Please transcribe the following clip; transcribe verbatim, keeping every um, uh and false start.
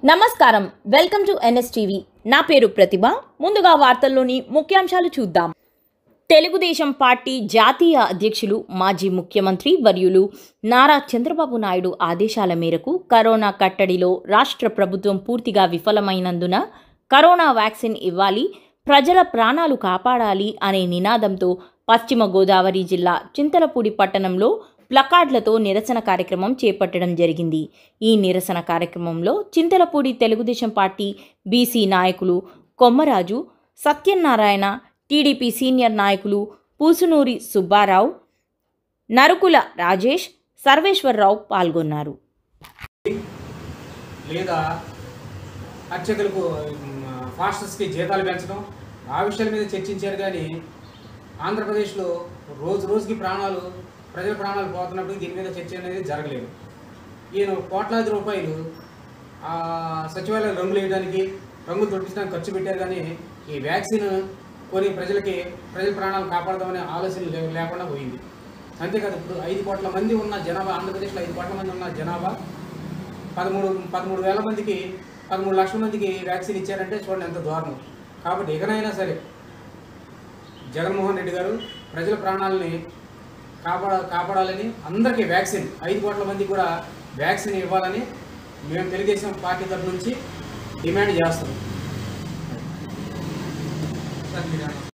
నమస్కారం welcome to NSTV నా పేరు ప్రతిభ ముందుగా వార్తల్లోని ముఖ్యాంశాలు చూద్దాం తెలుగుదేశం పార్టీ జాతీయ అధ్యక్షులు మాజీ ముఖ్యమంత్రి వర్యులు నారా చంద్రబాబు నాయుడు ఆదేశాల మేరకు కరోనా కట్టడిలో రాష్ట్ర ప్రభుత్వం పూర్తిగా విఫలమైనందున కరోనా వ్యాక్సిన్ ఇవ్వాలి ప్రజల ప్రాణాలు కాపాడాలి అనే నినాదంతో పశ్చిమ గోదావరి జిల్లా చింతలపూడి పట్టణంలో ప్లకార్డులతో నిరసన కార్యక్రమం చేపట్టడం జరిగింది। ఈ నిరసన కార్యక్రమంలో చింతలపూడి తెలుగుదేశం పార్టీ బీసీ నాయకులు కొమ్మరాజు సత్యనారాయణ, టీడీపీ సీనియర్ నాయకులు పూసునూరి సుబ్బారావు, నరుకుల రాజేష్, సర్వేశ్వరరావు పాల్గొన్నారు। లేదా అర్చకులకు ఫాస్టర్స్కి జీతాలు పెంచడం ఆ విషయాల మీద చర్చించారు కానీ ఆంధ్రప్రదేశ్లో రోజు రోజుకి ప్రాణాలు ప్రజల ప్రాణాలు పోతున్నప్పుడు దీని మీద చర్చ అనేది జరగలేదు। ఈయన కోట్లాది రూపాయలు సచివాలయం రంగులు వేయడానికి రంగులు తొడిపించడానికి ఖర్చు పెట్టారు కానీ ఈ వ్యాక్సిన్ కొని ప్రజలకి ప్రజల ప్రాణాలు కాపాడదామనే ఆలోచన లేకుండా పోయింది। అంతేకాదు ఇప్పుడు ఐదు కోట్ల మంది ఉన్న జనాభా ఆంధ్రప్రదేశ్లో ఐదు కోట్ల మంది ఉన్న జనాభా పదమూడు పదమూడు వేల మందికి పదమూడు లక్షల మందికి వ్యాక్సిన్ ఇచ్చారంటే చూడండి ఎంత దారుణం। కాబట్టి ఎక్కడైనా సరే జగన్మోహన్ రెడ్డి గారు ప్రజల ప్రాణాలని కాపాడ కాపాడాలని అందరికీ వ్యాక్సిన్ ఐదు కోట్ల మందికి కూడా వ్యాక్సిన్ ఇవ్వాలని మేము తెలుగుదేశం పార్టీ తరఫు నుంచి డిమాండ్ చేస్తాం।